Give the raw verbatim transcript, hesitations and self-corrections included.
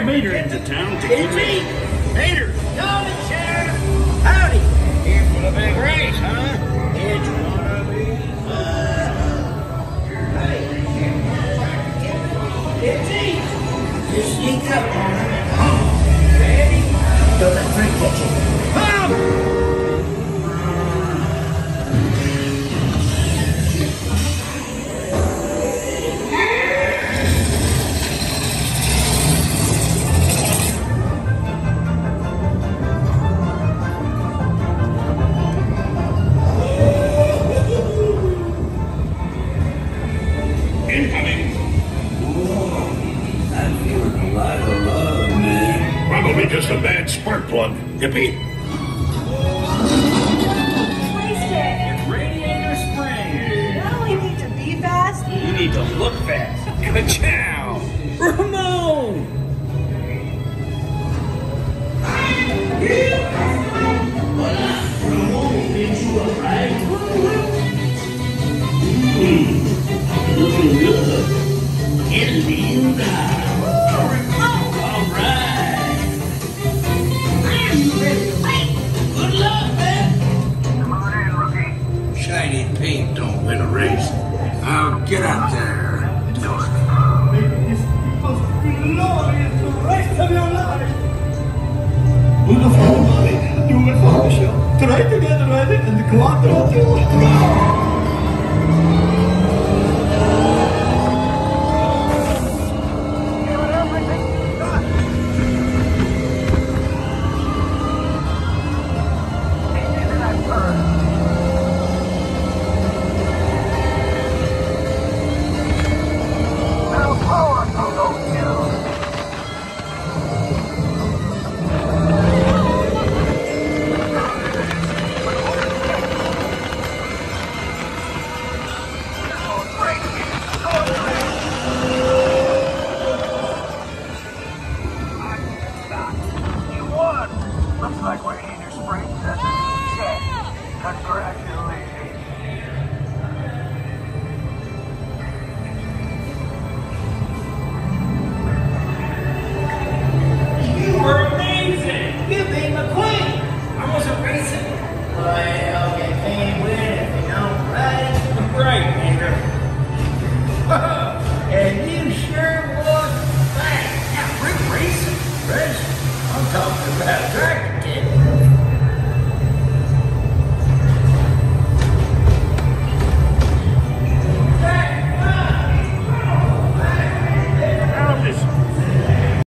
Sheriff Mater into town to keep me. Mater! Howdy, Sheriff! Howdy! Here for the big race, huh? Did you wanna be? It's easy. Just sneak up on him. Ready? Don't let Frank catch you. Come! Incoming. I'm feeling a lot of love, man. Probably just a bad spark plug. Yippee. Wasted. It's Radiator Spring. Now we need to be fast. You need to look fast. Ka-chow! Ramon! Looking good. Hello, guys. All right. I'm ready to fight. Good luck, man. Come on in, rookie. Shiny paint don't win a race. Now get out there. Do it. It's the most glorious race of your life. Wonderful, buddy. Do it for the show. Try to get ready and go on to the